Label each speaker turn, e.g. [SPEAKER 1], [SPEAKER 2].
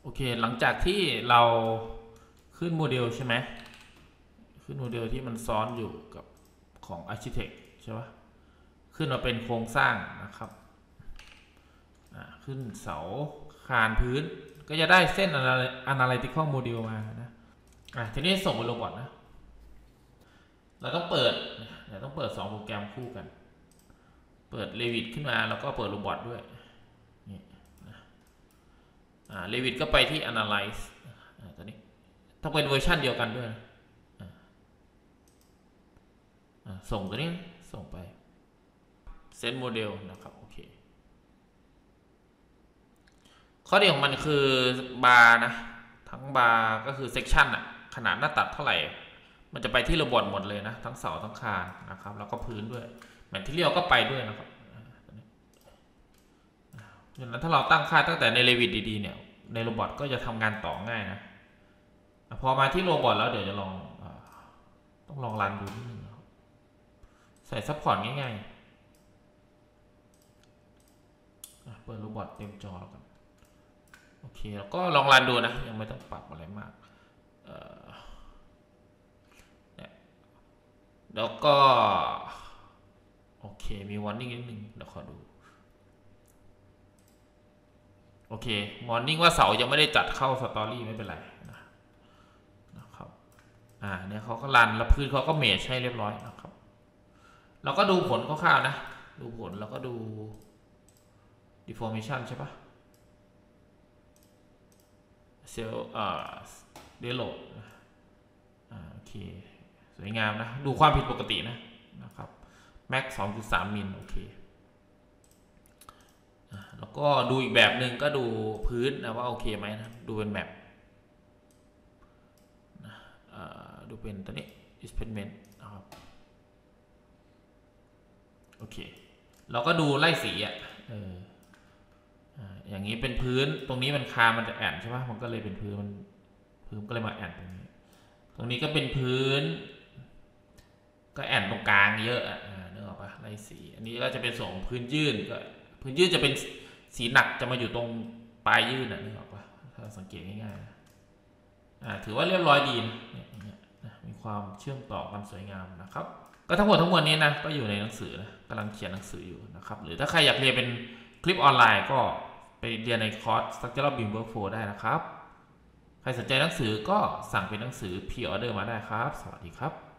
[SPEAKER 1] โอเคหลังจากที่เราขึ้นโมเดลใช่ไหมขึ้นโมเดลที่มันซ้อนอยู่กับของ Architect ใช่ปะขึ้นมาเป็นโครงสร้างนะครับขึ้นเสาคานพื้นก็จะได้เส้น Analytical Model มานะทีนี้ส่งไปโรบอทนะเราต้องเปิด2โปรแกรมคู่กันเปิด Revit ขึ้นมาแล้วก็เปิดโรบอทด้วยนี่นะRevit ก็ไปที่ Analyze ตัวนี้ต้องเป็นเวอร์ชันเดียวกันด้วยส่งตัวนี้ส่งไปเซตโมเดลนะครับโอเคข้อดีของมันคือบาร์นะทั้งบาร์ก็คือเซกชันอะขนาดหน้าตัดเท่าไหร่มันจะไปที่โรบอทหมดเลยนะทั้งเสาทั้งคานนะครับแล้วก็พื้นด้วยแมทเทียลก็ไปด้วยนะครับดังนั้นถ้าเราตั้งค่าตั้งแต่ใน Revit ดีๆเนี่ยในโรบอทก็จะทำงานต่อง่ายนะพอมาที่โรบอทแล้วเดี๋ยวจะต้องลองรันดูนิดนึงใส่ซัพพอร์ตง่ายๆเปิดโรบอทเต็มจอแล้วกันโอเคแล้วก็ลองรันดูนะยังไม่ต้องปรับอะไรมากแล้วก็โอเคมี warning นิดนึงเดี๋ยวขอดูโอเค warning ว่าเสายังไม่ได้จัดเข้าสตอรี่ไม่เป็นไรนะครับเนี่ยเขาก็รันแล้วพื้นเขาก็เมชให้เรียบร้อยนะครับเราก็ดูผลคร่าวๆนะดูผลแล้วก็ดู deformation ใช่ปะเซลล์เดโลดโอเคสวยงามนะดูความผิดปกตินะครับแม็ก 2.3 มิลโอเคแล้วก็ดูอีกแบบหนึ่งก็ดูพื้นนะว่าโอเคไหมนะดูเป็นแบบดูเป็นตัวนี้ displacement นะครับโอเคเราก็ดูไล่สีอย่างนี้เป็นพื้นตรงนี้มันคามันจะแอนใช่ไหมมันก็เลยเป็นพื้นก็เลยมาแอนตรงนี้ก็เป็นพื้นก็แอนตรงกลางเยอะนึกออกปะไล่สีอันนี้ก็จะเป็นส่วนของพื้นยื่นก็พื้นยื่นจะเป็นสีหนักจะมาอยู่ตรงปลายยื่นนึกออกปะถ้าสังเกตง่ายๆถือว่าเรียบร้อยดีนะมีความเชื่อมต่อกันสวยงามนะครับก็ทั้งหมดนี้นะก็อยู่ในหนังสือนะกำลังเขียนหนังสืออยู่นะครับหรือถ้าใครอยากเรียนเป็นคลิปออนไลน์ก็ไปเรียนในคอร์ส Structural BIM Workflow ได้นะครับใครสนใจหนังสือก็สั่งเป็นหนังสือ Pre-order มาได้ครับสวัสดีครับ